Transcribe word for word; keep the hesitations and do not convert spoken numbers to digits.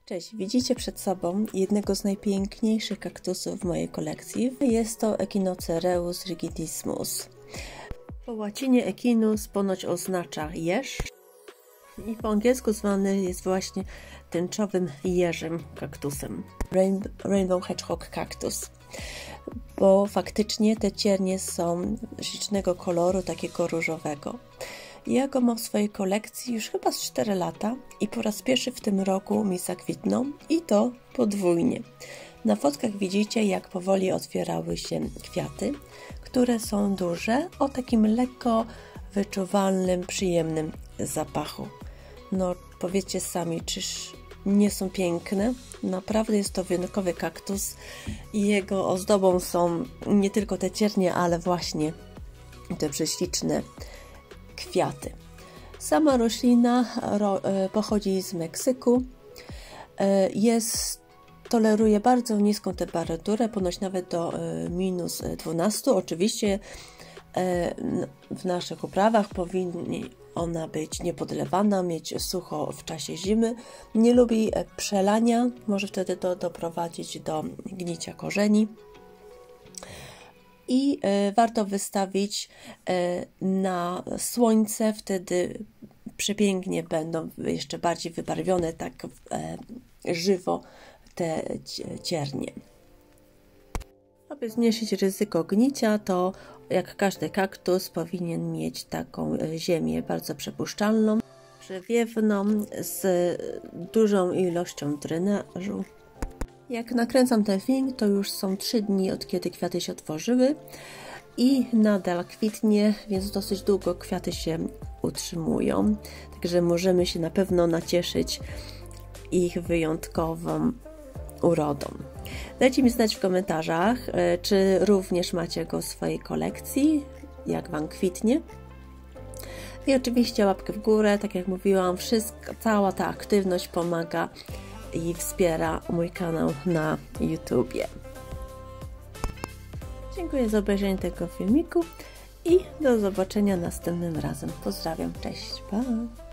Cześć, widzicie przed sobą jednego z najpiękniejszych kaktusów w mojej kolekcji. Jest to Echinocereus rigidissimus. Po łacinie echinus ponoć oznacza jeż i po angielsku zwany jest właśnie tęczowym jeżym kaktusem. Rainbow Hedgehog Cactus. Bo faktycznie te ciernie są ślicznego koloru, takiego różowego. Ja go mam w swojej kolekcji już chyba z cztery lata i po raz pierwszy w tym roku mi zakwitną i to podwójnie. Na fotkach widzicie, jak powoli otwierały się kwiaty, które są duże, o takim lekko wyczuwalnym, przyjemnym zapachu. No powiedzcie sami, czyż nie są piękne? Naprawdę jest to wyjątkowy kaktus i jego ozdobą są nie tylko te ciernie, ale właśnie te prześliczne kwiaty. Sama roślina ro, pochodzi z Meksyku. Jest, toleruje bardzo niską temperaturę, ponoć nawet do minus dwanaście. Oczywiście w naszych uprawach powinni ona być niepodlewana, mieć sucho w czasie zimy. Nie lubi przelania, może wtedy to doprowadzić do gnicia korzeni. I y, warto wystawić y, na słońce, wtedy przepięknie będą jeszcze bardziej wybarwione, tak y, żywo te ciernie. Aby zmniejszyć ryzyko gnicia, to jak każdy kaktus powinien mieć taką ziemię bardzo przepuszczalną, przewiewną, z dużą ilością drenażu. Jak nakręcam ten film, to już są trzy dni od kiedy kwiaty się otworzyły i nadal kwitnie, więc dosyć długo kwiaty się utrzymują. Także możemy się na pewno nacieszyć ich wyjątkową urodą. Dajcie mi znać w komentarzach, czy również macie go w swojej kolekcji, jak Wam kwitnie. I oczywiście łapkę w górę, tak jak mówiłam, wszystko, cała ta aktywność pomaga i wspiera mój kanał na YouTubie. Dziękuję za obejrzenie tego filmiku i do zobaczenia następnym razem. Pozdrawiam, cześć, pa!